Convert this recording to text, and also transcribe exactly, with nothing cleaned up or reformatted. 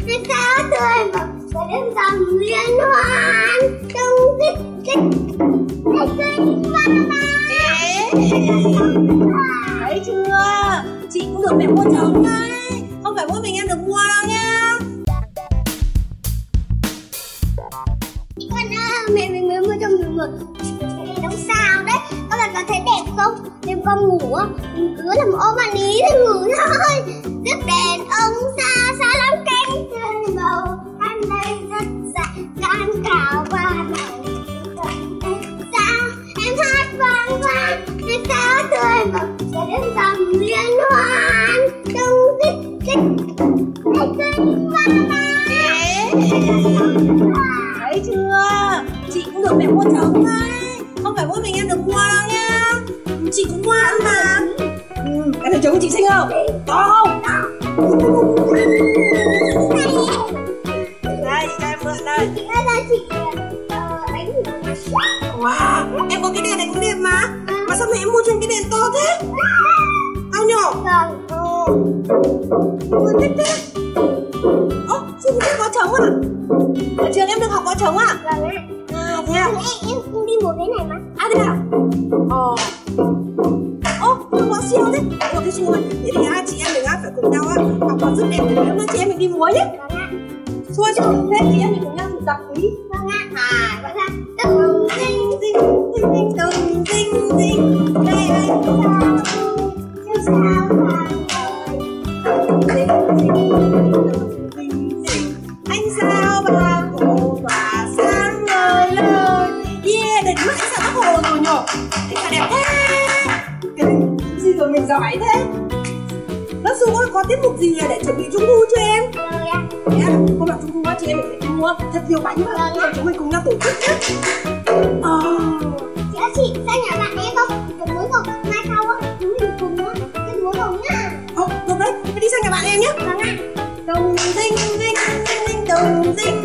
Ngày sao tươi mật và đêm rằm liên hoan trong tích tích tích tích hoa thấy chưa, chị cũng được mẹ mua trống đấy, không phải mỗi mình em được mua đâu nha. Chị con ơi, mẹ mình mới mua cho mình một cái đống sao đấy. Con là con thấy đẹp không? Đêm con ngủ á, mình cứ làm ôm bạn ý thì ngủ thôi. Tiếp đèn ông sao sao lắm cánh trời màu anh đây rất dài gan cào và đầu sao em hát vang vang ngày sao tươi mật và đêm rằm liên hoan trong tích tích tích tích hoa Thấy chưa, chị cũng được mẹ mua trống đấy, không phải mỗi mình em được mua đâu nha. Chị cũng ngoan mà. Ừ, em thấy trống của chị xinh không? To không? Đây, cho em mượn đây. Đây là chị đánh. Wow, em có cái đèn này cũng đẹp mà. Mà sao mẹ em mua cho em cái đèn to thế? Ao nhỏ. Vâng. Ồ, ôi thích thế. Ơ, chị cũng có trống à? Ở trường em được học có trống à? Vâng ạ. À, thế à? Em, em, em đi mua cái này mà. À, thế à? Ồ. Ô, không có siêu thế. Ủa, thế chị ơi, thế thì à, chị em mình à, phải cùng nhau à, học còn rất đẹp để hôm nay chị em mình đi múa nhé. Vâng ạ. Xua chứ, thế chị em mình cùng nhau thực tập tí. Vâng ạ. À, vậy sao? Từng dinh dinh dinh dinh từng dinh dinh đây anh sao chứ sao vàng ơi từng dinh dinh từng dinh Anh sao bà cổ và sáng ngời lời. Yeah, để mắt anh sao bác hồ rồi nhở. Anh sao đẹp thế. Cái gì rồi mình giỏi thế. Lớp Dung có, có tiết mục gì để chuẩn bị trung thu cho em? rồi ạ. Thế à, hôm nào trung thu á, chị em mình phải đi mua thật nhiều bánh mà. Rồi chúng mình cùng nhau tổ chức nhé. Ờ. Chị ơi chị, sang nhà bạn em không? Có muốn không? Mai sau á, chúng mình cùng á, đi múa không nhá. Ồ, được đấy, phải đi sang nhà bạn em nhé. Vâng ạ. Đồng dinh dinh dinh dinh đồng dinh